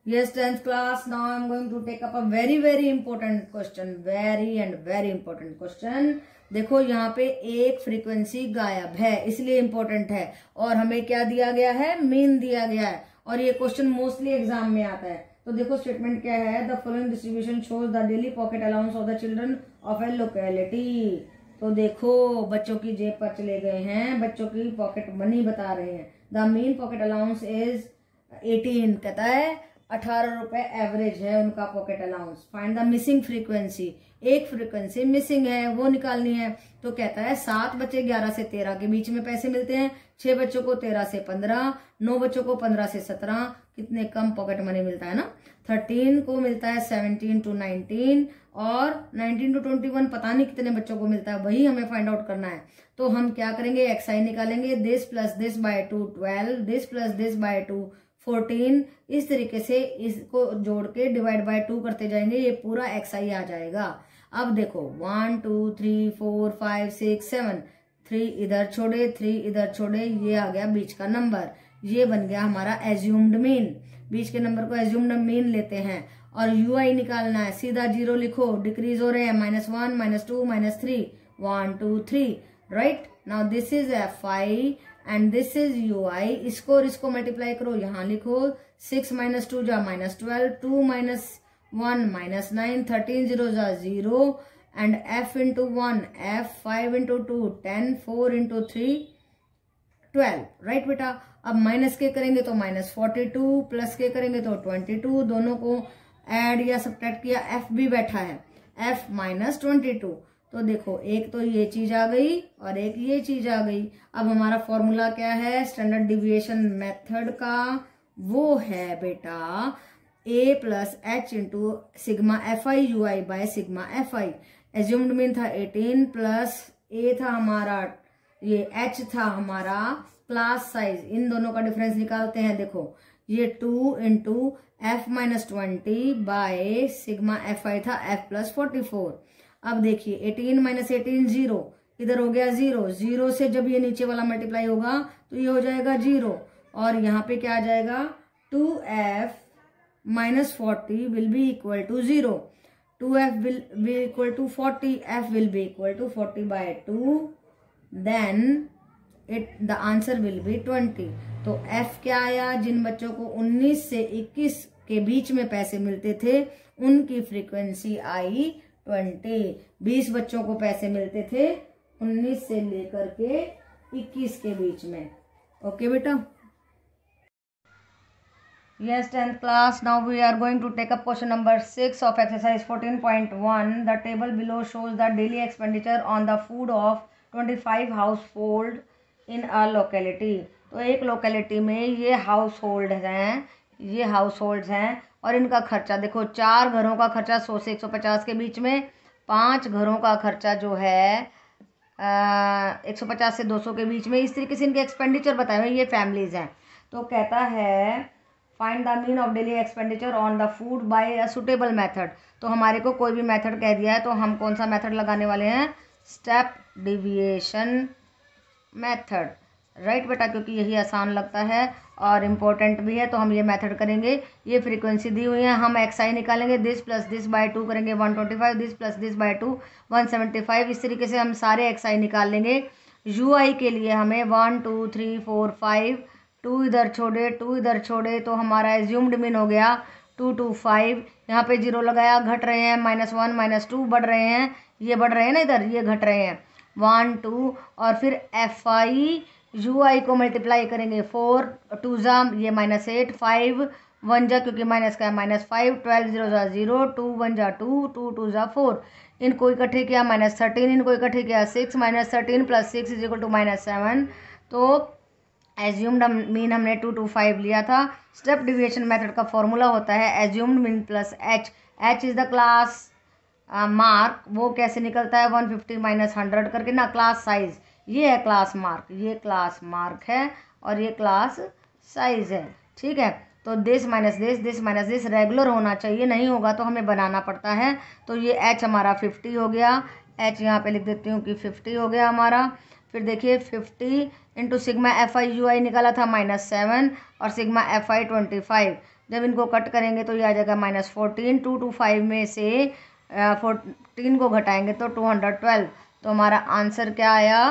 Yes, 10th class. Now I am going to take up a very important question. Very important question. देखो यहाँ पे एक frequency गायब है, इसलिए इंपॉर्टेंट है। और हमें क्या दिया गया है? मीन दिया गया है। और ये क्वेश्चन मोस्टली एग्जाम में आता है। तो देखो स्टेटमेंट क्या है? The following distribution shows the daily pocket allowance of the children of a locality. तो देखो बच्चों की जेब पर चले गए हैं, बच्चों की पॉकेट मनी बता रहे हैं। The mean pocket allowance is 18, कहता है 18 रुपए एवरेज है उनका pocket allowance. Find the missing frequency, एक फ्रीक्वेंसी मिसिंग है वो निकालनी है। तो कहता है 7 बच्चे 11 से 13 के बीच में पैसे मिलते हैं, 6 बच्चों को 13 से 15, 9 बच्चों को 15 से 17, कितने कम पॉकेट मनी मिलता है ना। 13 को मिलता है 17 to 19 और 19 to 21 पता नहीं कितने बच्चों को मिलता है, वही हमें फाइंड आउट करना है। तो हम क्या करेंगे? एक्सआई निकालेंगे। This plus this by 2 12, this plus this by 2 14। इस तरीके से इसको जोड़ के डिवाइड बाय 2 करते जाएंगे, ये पूरा एक्सआई आ जाएगा। अब देखो 1 2 3 4 5 6 7, 3 इधर छोड़े 3 इधर छोड़े, ये आ गया बीच का नंबर, ये बन गया हमारा एज्यूम्ड मीन। बीच के नंबर को एज्यूम्ड मीन लेते हैं और यूआई निकालना है। सीधा 0 लिखो, डिक्रीज हो रहे हैं, -1 -2 -3 1 2 3, right. Now this is Fi and this is UI। इसको और इसको मल्टीप्लाई करो, यहाँ लिखो 6 - 2 जा -12, 2 - 1 -9, 13 0 जा 0 and F into 1 F, 5 into 2 10, 4 into 3 12, right बेटा। अब माइनस के करेंगे तो -42, प्लस के करेंगे तो 22, दोनों को ऐड या सब्ट्रैक्ट किया, F भी बैठा है, F -22। तो देखो एक तो ये चीज आ गई और एक ये चीज आ गई। अब हमारा फॉर्मूला क्या है स्टैंडर्ड डिविएशन मेथड का? वो है बेटा A plus H into sigma Fi UI by sigma Fi। Assumed mean था 18 प्लस A था हमारा, ये H था हमारा क्लास साइज। इन दोनों का डिफरेंस निकालते हैं। देखो ये 2 into F -20 by sigma Fi था F प्लस 44। अब देखिए 18 - 18 0, इधर हो गया 0, 0 से जब ये नीचे वाला मल्टीप्लाई होगा तो ये हो जाएगा 0 और यहाँ पे क्या आ जाएगा 2F -40 will be equal to 0, 2F will be equal to 40, F will be equal to 40 by 2, then the answer will be 20। तो F क्या आया? जिन बच्चों को 19 से 21 के बीच में पैसे मिलते थे उनकी फ्रीक्वेंसी आई 20। 20 बच्चों को पैसे मिलते थे 19 से लेकर के 21 के बीच में। ओके बेटा। Yes, 10th class. Now we are going to take up question number 6 of exercise 14.1. The table below shows the daily expenditure on the food of 25 household in a locality. तो एक लोकेलिटी में ये house hold हैं, ये house holds हैं और इनका खर्चा देखो, 4 घरों का खर्चा 100 से 150 के बीच में, 5 घरों का खर्चा जो है 150 से 200 के बीच में। इस तरीके से इनके एक्सपेंडिचर बताए हुए, ये फैमिलीज हैं। तो कहता है find the mean of daily expenditure on the food by a suitable method. तो हमारे को कोई भी मेथड कह दिया है तो हम कौन सा मेथड लगाने वाले हैं? स्टेप डिविएशन मेथड, राइट बेटा, क्योंकि यही आसान लगता है और इम्पोर्टेंट भी है तो हम ये मेथड करेंगे। ये फ्रीक्वेंसी दी हुई है, हम एक्सआई निकालेंगे। दिस प्लस दिस बाय 2 करेंगे 125, दिस प्लस दिस बाय 2 175। इस तरीके से हम सारे एक्सआई निकाल लेंगे। यूआई के लिए हमें 1 2 3 4 5, 2 इधर छोड़े 2 इधर छोड़े, तो हमारा एज्यूम्ड मीन हो गया 2 2 5। यहाँ पे 0 लगाया, घट रहे हैं -1 -2, बढ़ रहे हैं, ये बढ़ रहे हैं ना, इधर ये घट रहे हैं 1 2 और फिर Fi UI को मल्टीप्लाई करेंगे 4 2 जा ये -8, 5 1 जा क्योंकि माइनस का है -5, 12 0 जा 0, 2 1 जा 2, 2 2 जा 4। इनको इकट्ठे किया -13, इनको इकट्ठे किया 6, -13 प्लस 6 इज इक्वल टू -7। तो एज्यूम्ड मीन हमने 2 2 5 लिया था। स्टेप डिविएशन मेथड का फॉर्मूला होता है assumed mean plus H। H is the class mark. वो कैसे निकलता है? 150 - 100 करके ना, क्लास साइज। ये है क्लास मार्क, ये क्लास मार्क है और ये क्लास साइज है, ठीक है। तो दिस माइनस दिस रेगुलर होना चाहिए, नहीं होगा तो हमें बनाना पड़ता है। तो ये H हमारा 50 हो गया, H यहाँ पे लिख देती हूँ कि 50 हो गया हमारा। फिर देखिए 50 इंटू सिग्मा Fi UI निकाला था -7 और सिग्मा Fi 25, जब इनको कट करेंगे तो ये आ जाएगा -14। 2 to 5 में से 14 को घटाएंगे तो 212। तो हमारा आंसर क्या आया?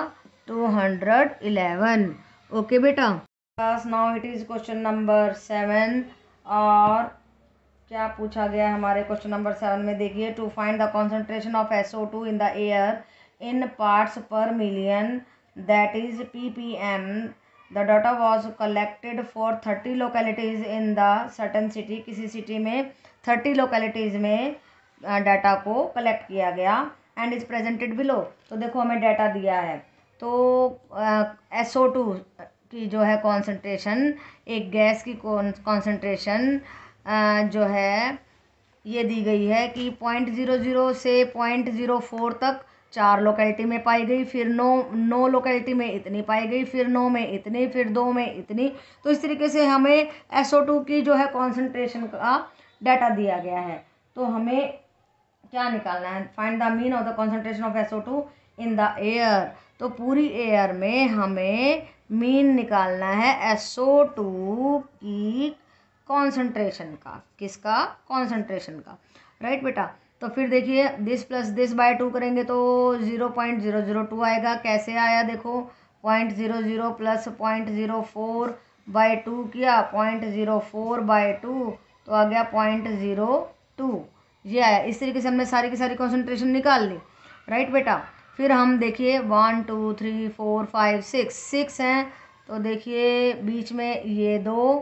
211। ओके बेटा। Class now it is question number 7। और क्या पूछा गया हमारे क्वेश्चन नंबर 7 में? देखिए, to find the concentration of SO2 in the air in parts per million, that is ppm, the data was collected for 30 localities in the certain city. किसी city में 30 localities में डाटा को collect किया गया and is presented below. तो देखो हमें data दिया है, तो SO2 की जो है कॉन्सेंट्रेशन, एक गैस की कॉन्सेंट्रेशन जो है ये दी गई है कि 0.00 से 0.04 तक 4 लोकेलिटी में पाई गई, फिर 9 लोकेलिटी में इतनी पाई गई, फिर 9 में इतनी, फिर 2 में इतनी। तो इस तरीके से हमें SO2 की जो है कॉन्सेंट्रेशन का डाटा दिया गया है। तो हमें क्या निकालना है? Find the mean of the concentration of SO2 in the air. तो पूरी एयर में हमें मीन निकालना है SO2 की कॉन्सेंट्रेशन का। किसका? कॉन्सेंट्रेशन का। राइट बेटा। तो फिर देखिए, दिस प्लस दिस बाय 2 करेंगे तो 0.002 आएगा। कैसे आया? देखो, 0.00 प्लस 0.04/2 किया, 0.04/2 तो आ गया 0.02। ये आया। इस तरीके से हमने सारी की सारी कॉन्सेंट्रेशन निकाल ली। राइट बेटा। फिर हम देखिए 1 2 3 4 5 6 हैं। तो देखिए बीच में ये दो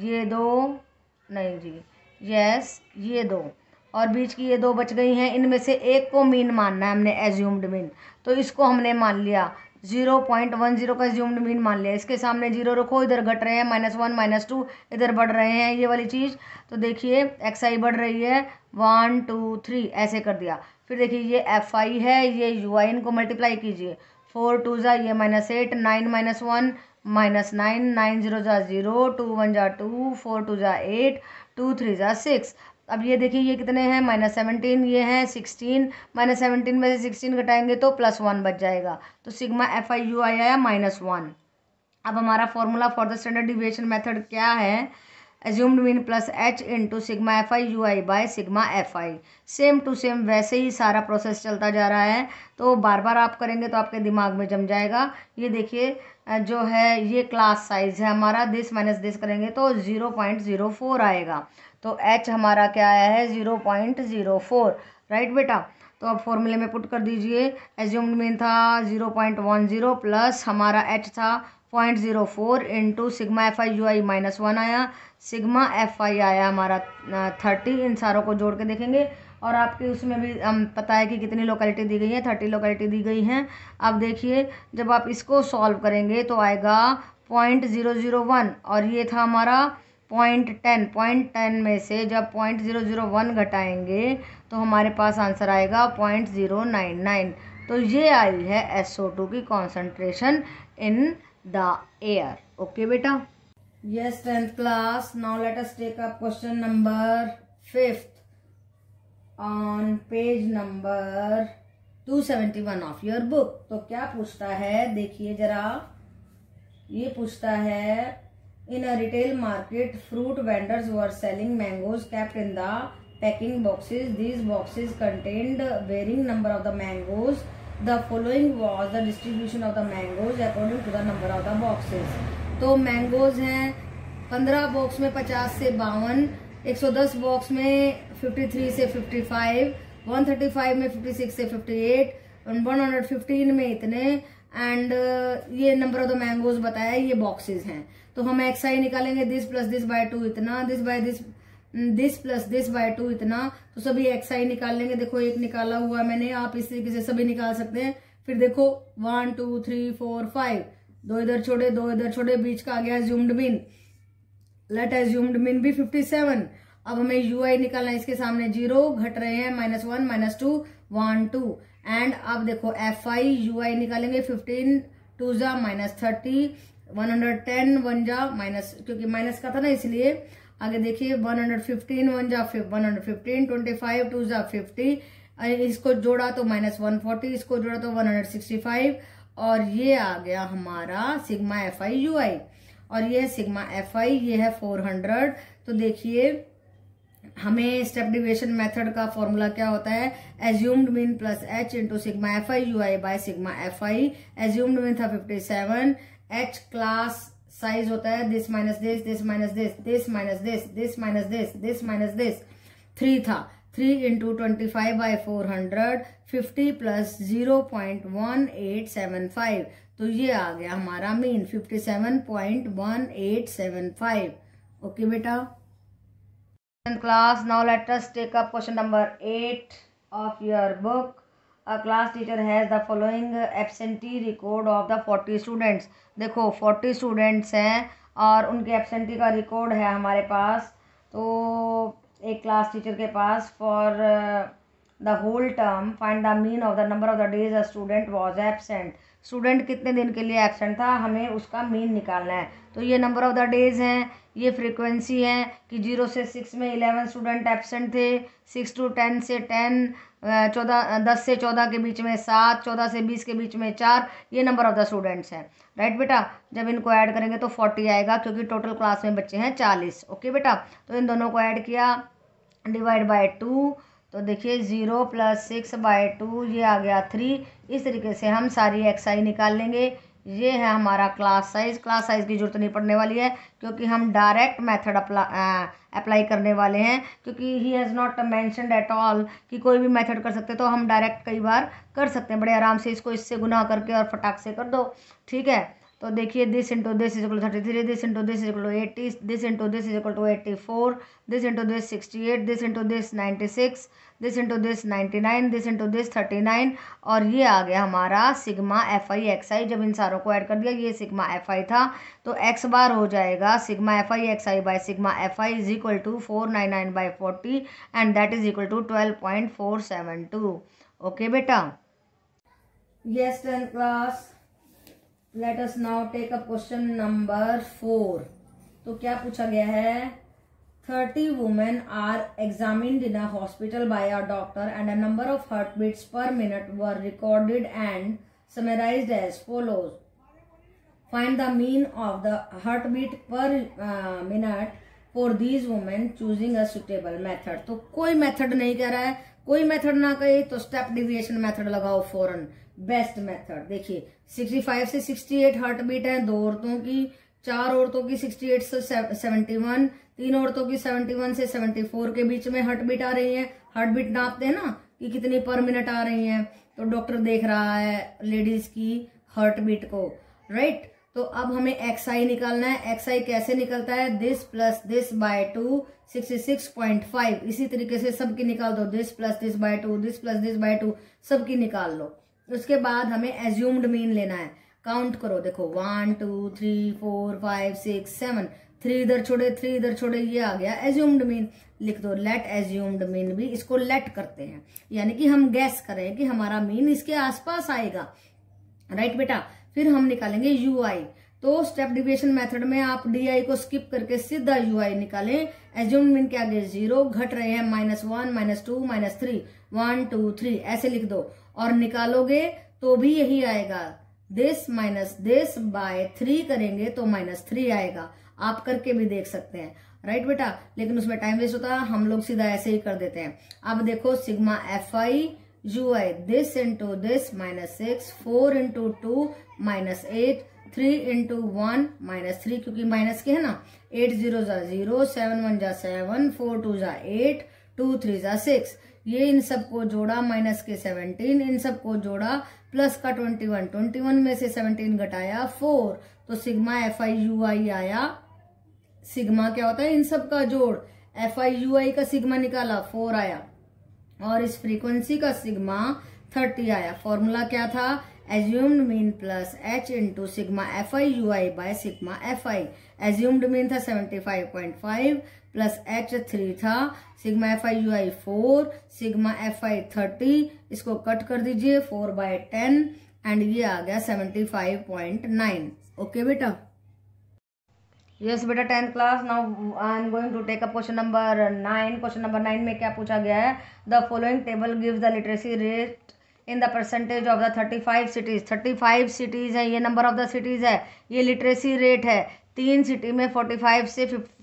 नहीं जी, यस, ये 2 और बीच की ये 2 बच गई हैं। इनमें से एक को मीन मानना है हमने, एज्यूम्ड मीन। तो इसको हमने मान लिया 0.10 का एज्यूम्ड मीन मान लिया। इसके सामने 0 रखो, इधर घट रहे हैं -1 -2, इधर बढ़ रहे हैं ये वाली चीज़। तो देखिए XI बढ़ रही है 1 2 3 ऐसे कर दिया। फिर देखिए ये FI है, ये UI, इनको मल्टीप्लाई कीजिए। 4 2 जा ये -8, 9 -1 -9, 9 0 जा 0, 2 1 जा 2, 4 2 जा 8, 2 3 जा 6। अब ये देखिए ये कितने हैं? -17, ये हैं 16। -17 में से 16 घटाएंगे तो +1 बच जाएगा। तो सिग्मा FI UI आया -1। अब हमारा formula for the standard deviation method क्या है? Assumed mean plus H into sigma FI UI by sigma FI। Same to same वैसे ही सारा प्रोसेस चलता जा रहा है। तो बार बार आप करेंगे तो आपके दिमाग में जम जाएगा। ये देखिए जो है ये क्लास साइज है हमारा, दिस माइनस दिस करेंगे तो 0.04 आएगा। तो H हमारा क्या आया है? 0.04। राइट बेटा। तो अब फॉर्मूले में पुट कर दीजिए। एज्यूम्ड मीन था 0.10 प्लस हमारा H था 0.04 इंटू सिग्मा FI UI -1 आया। सिग्मा FI आया हमारा 30। इन सारों को जोड़ के देखेंगे और आपके उसमें भी पता है कि कितनी लोकेलिटी दी गई है, 30 लोकेलिटी दी गई हैं। अब देखिए जब आप इसको सॉल्व करेंगे तो आएगा 0.001 और ये था हमारा 0.10 में से जब 0.001 घटाएंगे तो हमारे पास आंसर आएगा 0.099। तो ये आई है SO2 की concentration in the air. Okay बेटा। Yes, 10th class. Now let us take up question number 5th on page number 271 of your book. तो क्या पूछता है? देखिए जरा, ये पूछता है in a retail market fruit vendors were selling mangoes kept in the packing boxes. These boxes contained varying number of the mangoes. The following was the distribution of the mangoes according to the number of the boxes. तो mangoes हैं 15 box में 50 से 52, 110 box में 53 से 55, 135 में 56 से 58, 115 में इतने एंड ये नंबर ऑफ द मैंगोज बताया, ये बॉक्सेस हैं। तो हम XI निकालेंगे, दिस प्लस दिस बाय 2 इतना, this by this plus this by 2 इतना। तो सभी XI निकाल लेंगे। देखो एक निकाला हुआ मैंने, आप इस तरीके से सभी निकाल सकते हैं। फिर देखो 1 2 3 4 5, 2 इधर छोड़े 2 इधर छोड़े, बीच का आ गया assumed mean. Let assumed mean भी 57। अब हमें UI निकालना है, इसके सामने 0 घट रहे हैं -1 -2 1 2 एंड अब देखो FI UI निकालेंगे 15 2 जा -30, 110 1 जा माइनस, क्योंकि माइनस का था ना इसलिए। आगे देखिए 115 1 जा 115, 25 2 जा 50, इसको जोड़ा तो -140, इसको जोड़ा तो 165 और ये आ गया हमारा सिग्मा FI UI और ये सिग्मा FI, ये है 400। तो देखिए हमें स्टेप डिविएशन मेथड का फॉर्मूला क्या होता है, assumed mean plus H into sigma F I U I by sigma F I. Assumed mean था 57, एच क्लास साइज होता है this minus this, this minus this, this minus this, this minus this, this minus this. 3 था, 3 into 25 bye 400, 50 plus 0.1875, तो ये आ गया हमारा मीन 57.1875। ओके बेटा class, now let us take up question number 8 of your book. A class teacher has the following absentee record of the 40 students. देखो 40 students हैं और उनके एब्सेंटी का रिकॉर्ड है हमारे पास। तो एक क्लास टीचर के पास for the whole term find the mean of the number of the days a student was absent. Student कितने दिन के लिए एब्सेंट था, हमें उसका मीन निकालना है। तो ये नंबर ऑफ द डेज हैं, ये फ्रीक्वेंसी है कि 0 से 6 में 11 स्टूडेंट एब्सेंट थे, 6 to 10 से 10, 10 से 14 के बीच में 7, 14 से 20 के बीच में 4, ये नंबर ऑफ द स्टूडेंट्स हैं। राइट बेटा, जब इनको ऐड करेंगे तो 40 आएगा क्योंकि टोटल क्लास में बच्चे हैं 40। ओके बेटा, तो इन दोनों को ऐड किया, डिवाइड बाय 2, तो देखिए 0 प्लस 6 बाय 2, ये आ गया 3। इस तरीके से हम सारी एक्सआई निकाल लेंगे। ये है हमारा क्लास साइज। क्लास साइज की जरूरत नहीं पड़ने वाली है क्योंकि हम डायरेक्ट मेथड अप्लाई करने वाले हैं, क्योंकि he has not mentioned at all कि कोई भी मेथड कर सकते, तो हम डायरेक्ट कई बार कर सकते हैं बड़े आराम से। इसको इससे गुना करके और फटाक से कर दो, ठीक है। तो देखिए this into this is equal to 33, this into this is equal to 80, this into this is equal to 84, this into this 68, this into this 96, this into this 99, this into this 39, और ये आ गया हमारा sigma F I X I. जब इन सारों को add कर दिया, ये सिग्मा एफ आई था, तो एक्स बार हो जाएगा sigma F I X I by sigma F I is equal to 499 by 40 and that is equal to 12.472। Okay बेटा, yes 10th class, let us now take up question number 4। तो क्या पूछा गया है, 30 women are examined in a hospital by a doctor and a number of heartbeats per minute were recorded and summarized as follows. Find the mean of the heartbeat per minute for these women choosing a suitable method. तो कोई method नहीं कह रहा है, कोई method ना कहे तो स्टेप डिविएशन मेथड लगाओ फौरन, बेस्ट मेथड। देखिए 65 से 68 हार्ट बीट है दो औरतों की, 4 औरतों की 68 से 71, 3 औरतों की 71 से 74 के बीच में हार्ट बीट आ रही है। हार्ट बीट नापते हैं ना कि कितनी पर मिनट आ रही है, तो डॉक्टर देख रहा है लेडीज की हार्ट बीट को, राइट। तो अब हमें एक्स आई निकालना है। एक्स आई कैसे निकलता है, दिस प्लस दिस बाय 2 66.5। इसी तरीके से सबकी निकाल दो, this plus this by 2, this plus this by 2, सबकी निकाल लो। उसके बाद हमें एज्यूम्ड मीन लेना है। काउंट करो, देखो 1 2 3 4 5 6 7, 3 इधर छोड़े 3 इधर छोड़े, ये आ गया एज्यूम्ड मीन। लिख दो लेट एज्यूम्ड मीन भी, इसको लेट करते हैं, यानी कि हम गैस करें कि हमारा मीन इसके आसपास आएगा, राइट बेटा। फिर हम निकालेंगे यू आई। तो स्टेप डिविएशन मेथड में आप डी आई को स्किप करके सीधा यू आई निकालें। एज्यूम्ड मीन के आगे 0 घट रहे हैं, -1 -2 -3, 1 2 3 ऐसे लिख दो और निकालोगे तो भी यही आएगा। दिस माइनस दिस बाय 3 करेंगे तो -3 आएगा। आप करके भी देख सकते हैं, राइट बेटा, लेकिन उसमें टाइम वेस्ट होता है, हम लोग सीधा ऐसे ही कर देते हैं। अब देखो sigma F I U I, this into this -6, 4 into 2 -8, 3 into 1 -3, क्योंकि माइनस के है ना, 8 0 जा 0, 7 1 जा 7, 4 2 जा 8, 2 3 जा 6। ये इन सबको जोड़ा, माइनस के 17, इन सबको जोड़ा, प्लस का 21, 21 में से 17 घटाया 4, तो sigma F I U I आया। सिग्मा क्या होता है, इन सब का जोड़। एफ आई यू आई का सिग्मा निकाला 4 आया, और इस फ्रीक्वेंसी का सिग्मा 30 आया। फॉर्मूला क्या था, assumed mean plus H into sigma F I U I by sigma F I. Assumed mean था 75.5 प्लस एच 3 था, sigma F I U I 4, sigma F I 30, इसको कट कर दीजिए 4/10 एंड ये आ गया 75.9। ओके बेटा, यस बेटा 10th class. Now I am going to take up question number 9। Question number 9 में क्या पूछा गया है, the following table gives the literacy rate in the percentage of the 35 cities. 35 cities है, ये नंबर ऑफ द सिटीज है, ये literacy rate है। 3 सिटी में 45 से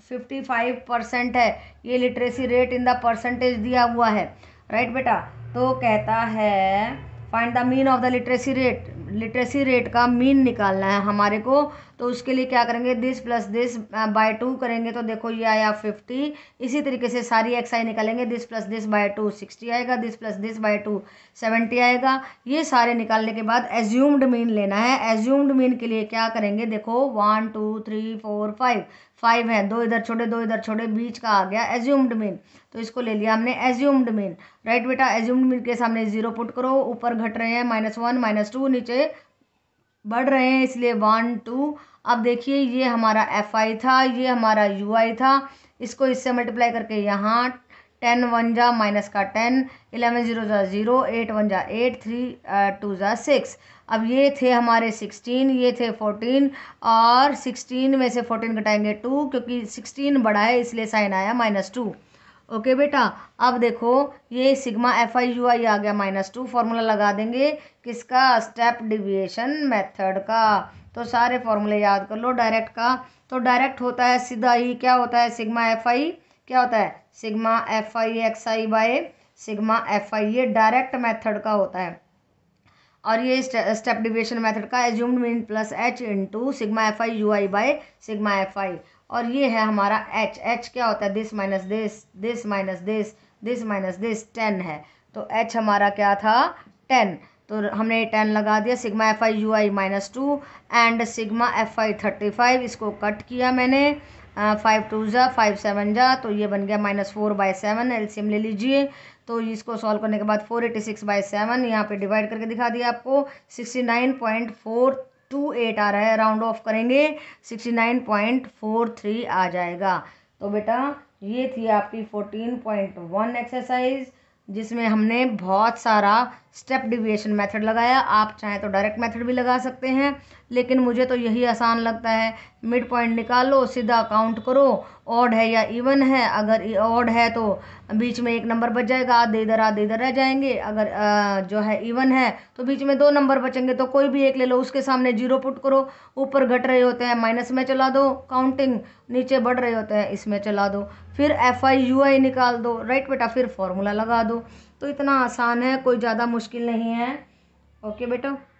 55% है, ये literacy rate in the percentage दिया हुआ है, राइट बेटा। तो कहता है find the mean of the literacy rate, literacy rate का मीन निकालना है हमारे को। तो उसके लिए क्या करेंगे, दिस प्लस दिस बाय 2 करेंगे तो देखो ये आया 50। इसी तरीके से सारी एक्स आई निकालेंगे, दिस प्लस दिस बाय 2 60 आएगा, दिस प्लस दिस बाय 2 70 आएगा। ये सारे निकालने के बाद एज्यूम्ड मीन लेना है। एज्यूम्ड मीन के लिए क्या करेंगे, देखो 1 2 3 4 5 है, 2 इधर छोड़े 2 इधर छोड़े, बीच का आ गया एज्यूम्ड मीन, तो इसको ले लिया हमने एज्यूम्ड मीन, राइट बेटा। एज्यूम्ड मीन के सामने 0 पुट करो, ऊपर घट रहे हैं -1 -2, नीचे बढ़ रहे हैं इसलिए 1 2। अब देखिए ये हमारा एफ आई था, ये हमारा यू आई था, इसको इससे मल्टीप्लाई करके यहाँ 10 1 जा माइनस का 10, 11 0 जा 0, 8 1 जा 8, 3 2 जा 6। अब ये थे हमारे 16, ये थे 14, और 16 में से 14 घटाएंगे 2, क्योंकि 16 बड़ा है इसलिए साइन आया -2। ओके बेटा, अब देखो ये sigma F I U I आ गया -2, फॉर्मूला लगा देंगे किसका, स्टेप डिविएशन मेथड का। तो सारे फॉर्मूले याद कर लो डायरेक्ट का। तो डायरेक्ट होता है सीधा ही, क्या होता है, सिग्मा एफ आई क्या होता है, sigma F I X I by sigma F I, ये डायरेक्ट मेथड का होता है। और ये स्टेप डिविएशन मेथड का assumed mean plus H into sigma F I U I by sigma F I. और ये है हमारा एच, एच क्या होता है, this minus this, this minus this, this minus this, 10 है। तो एच हमारा क्या था, 10। तो हमने 10 लगा दिया, sigma F I U I -2 and sigma F I 35, इसको कट किया मैंने, 5 2 जा 5 7 जा, तो ये बन गया -4/7, एलसीएम ले लीजिए। तो इसको सॉल्व करने के बाद 486/7 यहाँ पे डिवाइड करके दिखा दिया आपको, 69.428 आ रहा है, राउंड ऑफ करेंगे 69.43 आ जाएगा। तो बेटा ये थी आपकी 14.1 एक्सरसाइज, जिसमें हमने बहुत सारा स्टेप डिविएशन मेथड लगाया। आप चाहें तो डायरेक्ट मेथड भी लगा सकते हैं, लेकिन मुझे तो यही आसान लगता है। मिड पॉइंट निकालो, सीधा काउंट करो, ऑड है या इवन है। अगर ऑड है तो बीच में 1 नंबर बच जाएगा, आधे इधर रह जाएंगे। अगर जो है इवन है तो बीच में 2 नंबर बचेंगे, तो कोई भी एक ले लो, उसके सामने 0 पुट करो, ऊपर घट रहे होते हैं माइनस में चला दो काउंटिंग, नीचे बढ़ रहे होते हैं इसमें चला दो, फिर एफ आई यू आई निकाल दो, राइट बेटा, फिर फॉर्मूला लगा दो। तो इतना आसान है, कोई ज़्यादा मुश्किल नहीं है। ओके बेटा।